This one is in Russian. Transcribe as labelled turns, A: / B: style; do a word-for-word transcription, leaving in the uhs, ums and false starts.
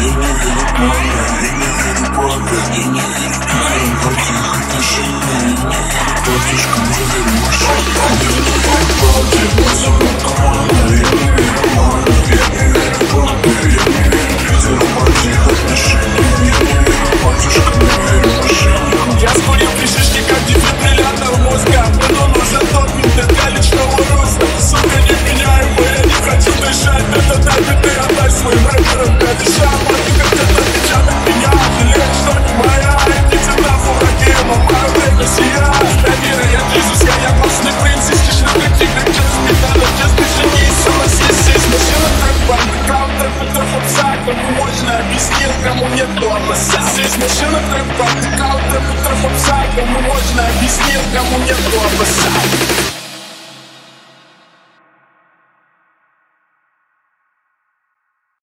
A: Я скурил три шишки, как дефибриллятор мозга. Мне нужен допинг для личного роста. Сука, не меняй его, я не хочу дышать. Это тайны, ты отдай своим рэперам кадыша. Маты хотят отпечатать меня, жалеть, что не моя. Идите нахуй, враги, но мое время сияет. Для мира я движусь, я яблочный принц. Из тишины тигры, через металлов, без движений. У нас есть здесь машина, трэп, андеграунд, рэп, попса. Кому можно объяснил, кому нет, то обоссал. Здесь машина, трэп, андеграунд, рэп, попса. Кому можно объяснил, кому нет, то обоссал.